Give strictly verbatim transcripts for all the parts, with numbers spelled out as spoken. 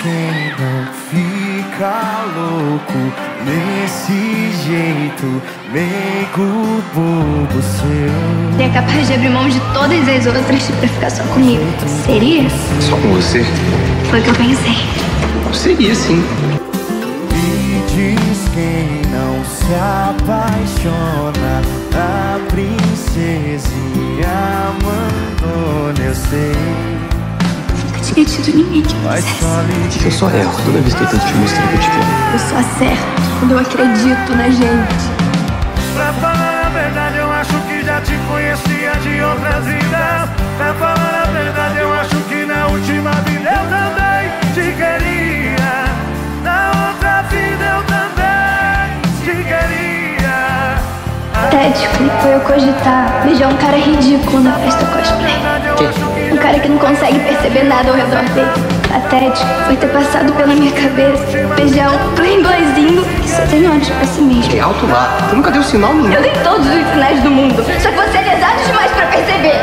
quem não fica louco desse jeito, meio bobo seu. Seria capaz de abrir mão de todas as outras pra ficar só comigo? Seria? Só com você? Foi o que eu pensei. Seria, sim. E diz quem não se apaixona da princesinha abandona, eu sei. Nunca tinha tido ninguém que me quisesse. Eu só erro toda vez que eu tento te mostrar que eu te quero. Eu só acerto quando eu acredito na gente. Pra falar a verdade, eu acho que já te conhecia de outras vidas. Pra falar a verdade, eu acho que na última vida eu também te queria. Na outra vida eu também te queria. Patético foi eu cogitar beijar um cara ridículo na festa cosplay. Que? Um cara que não consegue perceber nada ao redor dele. Patético foi ter passado pela minha cabeça beijar um playboyzinho que só tem olhos pra si mesmo. Que alto lá. Tu nunca deu sinal nenhum. Eu dei todos os sinais do mundo, só que você é lesado demais pra perceber.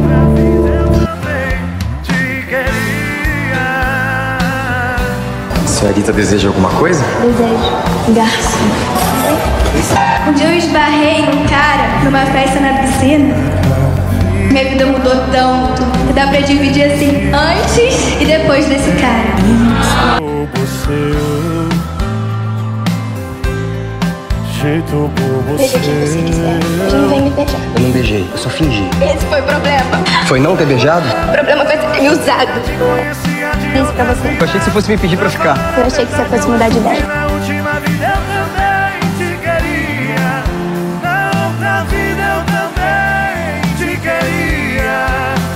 A senhorita deseja alguma coisa? Desejo. Garçom. Um dia eu esbarrei um cara numa festa na piscina. Minha vida mudou tanto que dá pra dividir assim, antes e depois desse cara. Beija quem você quiser, mas não vem me beijar. Eu não beijei, eu só fingi. Esse foi o problema. Foi não ter beijado? O problema foi você ter me usado. Isso pra você. Eu achei que você fosse me pedir pra ficar. Eu achei que você fosse mudar de ideia. Na última vida eu também te queria. Na outra vida eu também te queria.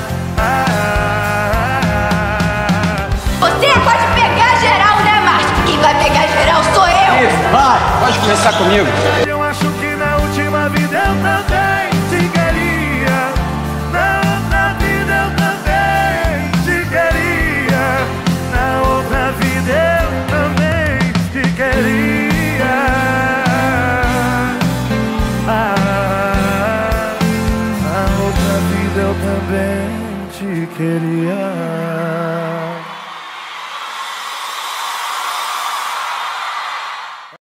Ah, Você pode pegar geral, né, Márcio? Quem vai pegar geral sou eu. Isso, vai! Pode começar comigo. eu acho que na última vida eu também te queria. Na outra vida eu também te queria. Na outra vida eu também te queria. Ah, na outra vida eu também te queria.